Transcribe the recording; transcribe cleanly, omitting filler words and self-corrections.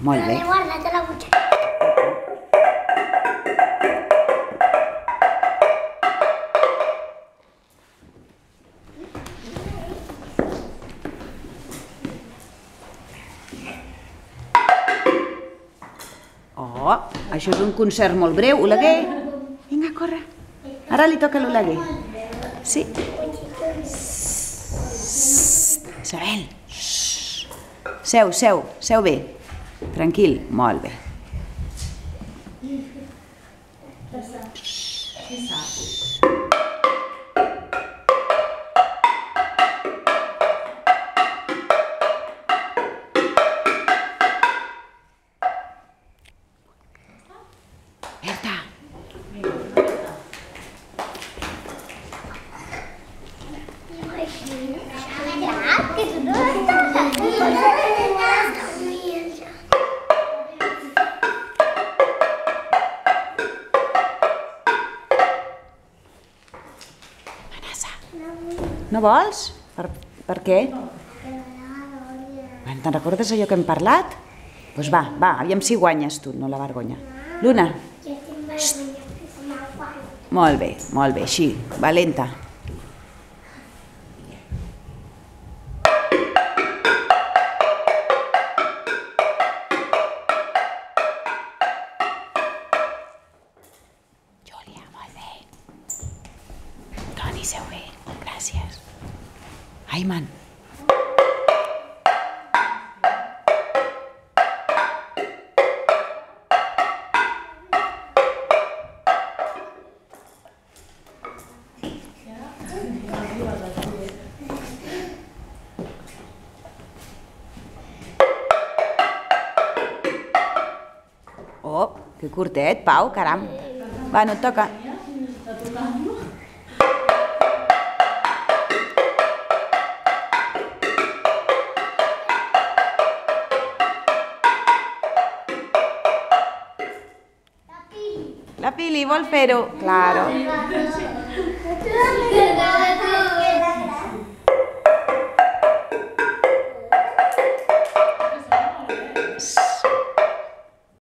Molt bé. L'he guardat a la butxaca. Oh, això és un concert molt breu. Oleguer, vinga, corre. Ara li toca a l'Oleguer. Sí. Isabel. Seu, seu, seu bé. Tranquil, molt bé. Berta. No vols? Per què? Te'n recordes allò que hem parlat? Doncs va, aviam si guanyes tu, no la vergonya. Luna. Molt bé, així, valenta. Júlia, molt bé. Toni, seu bé, gràcies. Aiman. Oh, que curtet, Pau, caram. Va, no et toca. La Pili vol fer-ho. Claro.